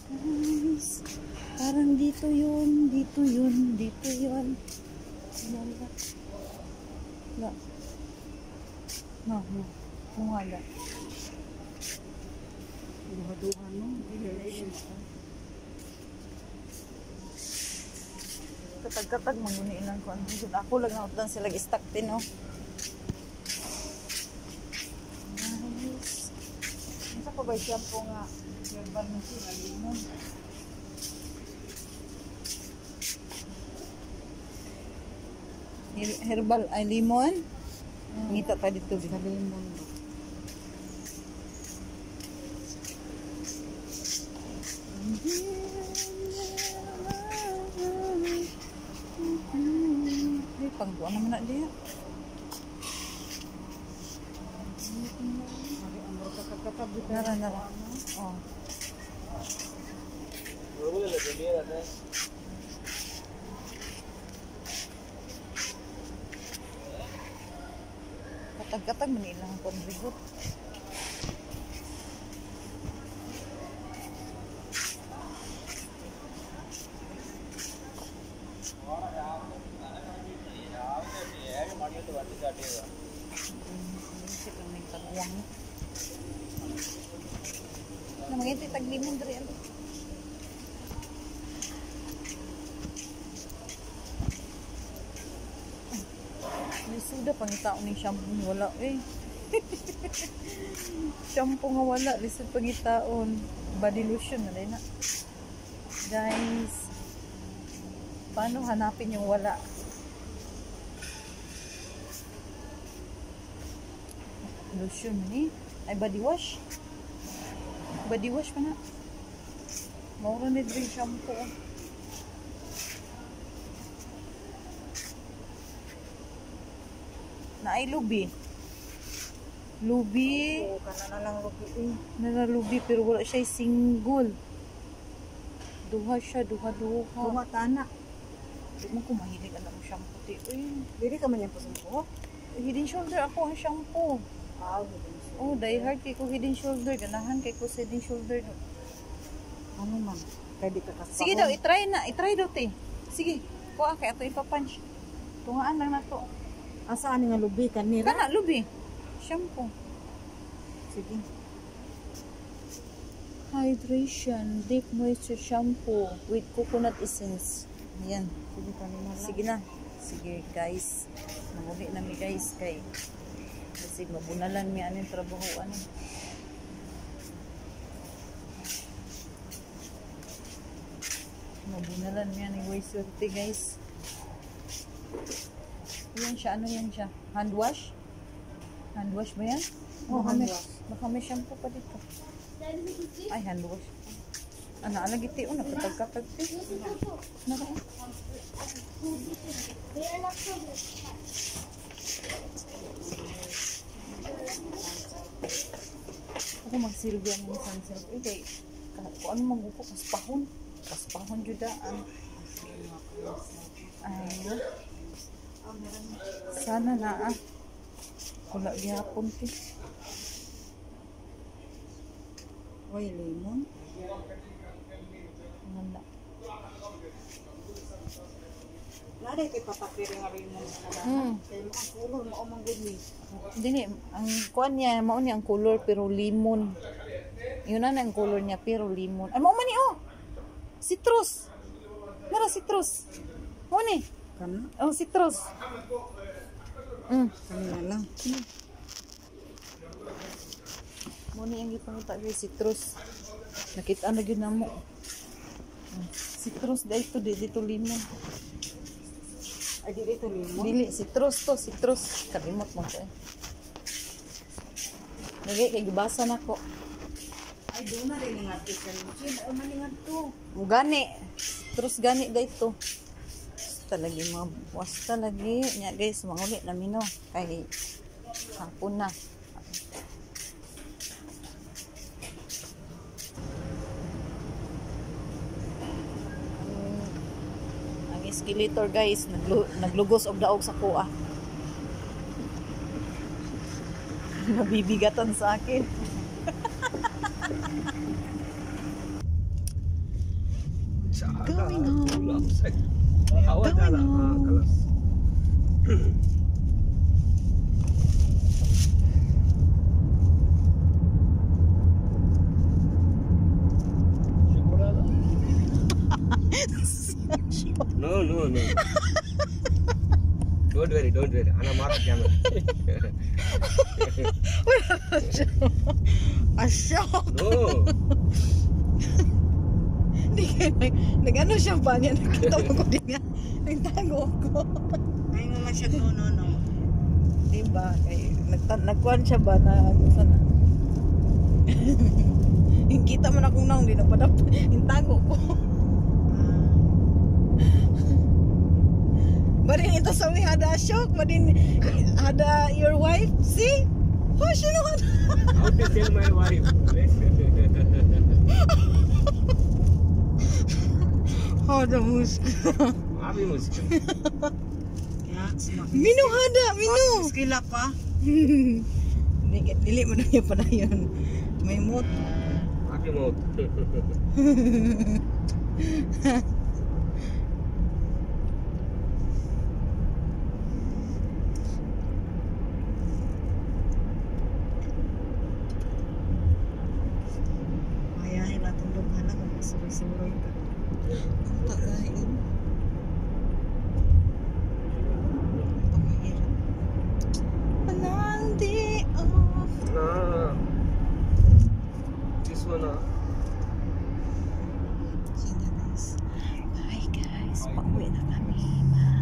Guys, parang dito yun, dito yun, dito yun. Wala. Wala. No, no. Wala. Duha-duha no. Katag-katag manguni lang ko. Ako lang nautan sila gistak din, no? Nice. Isa pa ba shampoo nga herbal na siya, limon? Herbal ay limon. Ngita pa dito Sa limon. Ay, pangbuan naman na diya. Nara, nara. Oh. Katag-katag manilang ang konrigot. Isip lang may tagwang. Na mga ito taglimon dari ano. May suda pangitaon ng shampoo wala eh. Shampoo nga wala, lisod pangitaon. Body lotion na rin na. Guys, paano hanapin yung wala? Lotion ni ay body wash. Body wash pa na. Maura na din shampoo. Na ay lubi. Lubi. Oo, kana na lang lubi eh. Lubi pero wala siya single. Duha siya, duha-duha. Kumatana. Di mo ko mahilig alam shampoo ti. Uy, Dili ka man yung pasampo? Head and Shoulder ako ang shampoo. Oh, die hard kay ko Head and Shoulder. Ganahan kay ko sa Head and Shoulder. Ano man? Kaya di ka kaspahon. Sige daw, itry na. Itry daw, te. Sige, kuha kay ato ipapunch. Tungaan lang na to. Asaan nga lubi kanira? Kana, lubi. Shampoo. Sige. Hydration Deep Moisture Shampoo with Coconut Essence. Ayan. Sige kanina lang. Sige na. Sige, guys. Manguhi na mi, guys. Kay kasi mabunalan mi aning trabaho. Ano. Mabunalan mi aning waste guys. Yan siya. Ano yan siya? Hand wash? Hand wash ba yan? Oh, hand wash. Baka may shampoo pa dito. Ay, hand wash. Ano, alagiti o, napatagkatag. Naka. Ako magsilbihan ng sunsilk. Okay. Kung ano magupo, kaspahon. Kaspahon judaan. Ay, sana na wala gihapon ti. Oy, lemon. Wala. Nada kay papapiri nga lemon sa Kaya mo ang kulor mo o mangguni. Dini, ang kuan niya, mao niya ang color pero lemon. Yun na ang color niya pero lemon. Ay, mao man ni oh. Citrus. Nara citrus. Mo ni. Kana? Oh, citrus. Kanina lang. Mo ni ang gipanguta kay citrus. Nakita na gyud namo. Citrus dito lemon. Ay, di dito lemon. Dili citrus to, citrus. Kalimot mo ko eh. Lagi kay gibasa nako. Ay, doon na rin nga ito. Ay, maningat to. Gani. Citrus gani dito. Talagi mga buwas talagi. Nya guys, manguli na mino. Kay hapon na. Ang escalator guys, naglugos og daog sa kuha. Nabibigatan sa akin. Going home. Awal dah lah. Kelas. No. Don't worry. Ana mark camera. Asyok. No. Nag-ano siya ba niya? Nakita mo ko din niya. Nagtago ko. Ay mo man siya no. Diba? Nagkuhan siya ba na sana? Kita mo na kung naong di na padap. Intago ko. Badin ito sa we hada Ashok. Badin hada your wife. See? Oh, siya naman. How to tell my wife? Hada muska. Abi muska. Ya, Minu hada, minu. Skila pa. Dili mo na yung padayon. May mood. Abi maut. Mayahin natin dughan ako masuroy-suroy ka. Ang tagayin. Pamahirap. Panandi off. Nah. This one Sige guys. Bye guys. Pauwi na kami. Bye.